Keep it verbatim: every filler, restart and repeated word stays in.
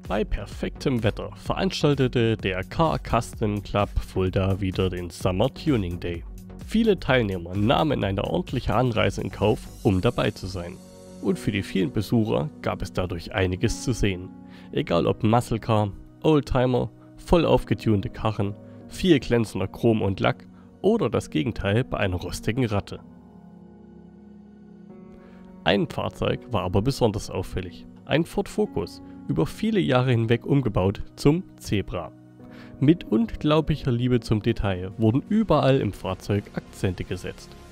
Bei perfektem Wetter veranstaltete der Car Custom Club Fulda wieder den Summer Tuning Day. Viele Teilnehmer nahmen eine ordentliche Anreise in Kauf, um dabei zu sein. Und für die vielen Besucher gab es dadurch einiges zu sehen. Egal ob Muscle Car, Oldtimer, voll aufgetunte Karren, viel glänzender Chrom und Lack oder das Gegenteil bei einer rostigen Ratte. Ein Fahrzeug war aber besonders auffällig. Ein Ford Focus, über viele Jahre hinweg umgebaut zum Zebra. Mit unglaublicher Liebe zum Detail wurden überall im Fahrzeug Akzente gesetzt.